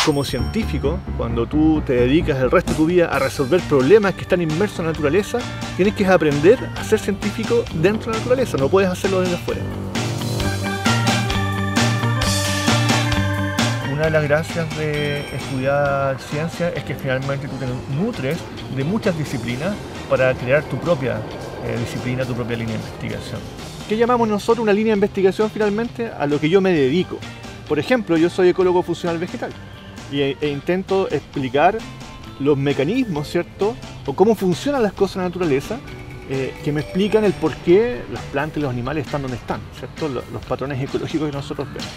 como científico, cuando tú te dedicas el resto de tu vida a resolver problemas que están inmersos en la naturaleza, tienes que aprender a ser científico dentro de la naturaleza, no puedes hacerlo desde afuera. Una de las gracias de estudiar ciencia es que finalmente tú te nutres de muchas disciplinas para crear tu propia disciplina, tu propia línea de investigación. ¿Qué llamamos nosotros una línea de investigación finalmente? A lo que yo me dedico. Por ejemplo, yo soy ecólogo funcional vegetal e intento explicar los mecanismos, ¿cierto? O cómo funcionan las cosas en la naturaleza que me explican el por qué las plantas y los animales están donde están, ¿cierto? Los patrones ecológicos que nosotros vemos.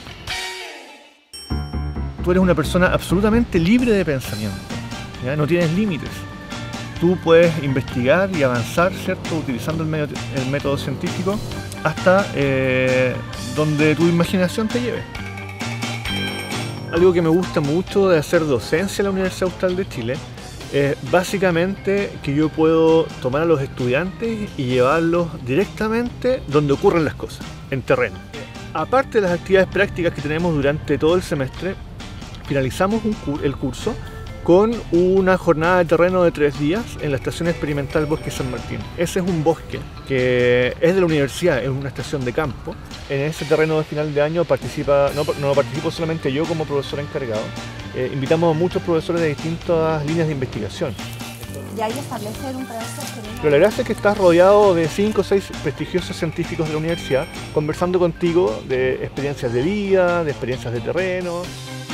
Tú eres una persona absolutamente libre de pensamiento, ¿ya? No tienes límites. Tú puedes investigar y avanzar, ¿cierto? Utilizando el método científico hasta donde tu imaginación te lleve. Algo que me gusta mucho de hacer docencia en la Universidad Austral de Chile es básicamente que yo puedo tomar a los estudiantes y llevarlos directamente donde ocurren las cosas, en terreno. Aparte de las actividades prácticas que tenemos durante todo el semestre, finalizamos el curso con una jornada de terreno de 3 días en la Estación Experimental Bosque San Martín. Ese es un bosque que es de la universidad, es una estación de campo. En ese terreno de final de año no participo solamente yo como profesor encargado, invitamos a muchos profesores de distintas líneas de investigación. Y ahí establecer un proceso. Pero la gracia es que estás rodeado de 5 o 6 prestigiosos científicos de la universidad conversando contigo de experiencias de vida, de experiencias de terreno.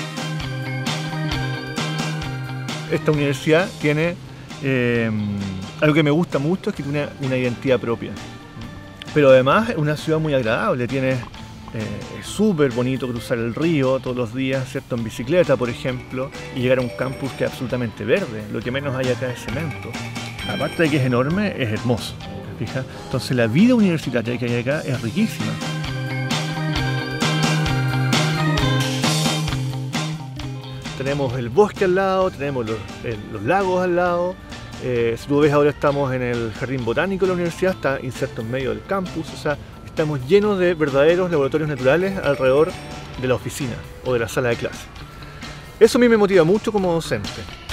Esta universidad tiene algo que me gusta mucho, es que tiene una identidad propia. Pero además es una ciudad muy agradable, es súper bonito cruzar el río todos los días, ¿cierto? En bicicleta, por ejemplo, y llegar a un campus que es absolutamente verde, lo que menos hay acá es cemento. Aparte de que es enorme, es hermoso, ¿te fijas? Entonces la vida universitaria que hay acá es riquísima. Tenemos el bosque al lado, tenemos los lagos al lado. Si tú ves, ahora estamos en el jardín botánico de la universidad, está inserto en medio del campus, o sea, estamos llenos de verdaderos laboratorios naturales alrededor de la oficina o de la sala de clase. Eso a mí me motiva mucho como docente.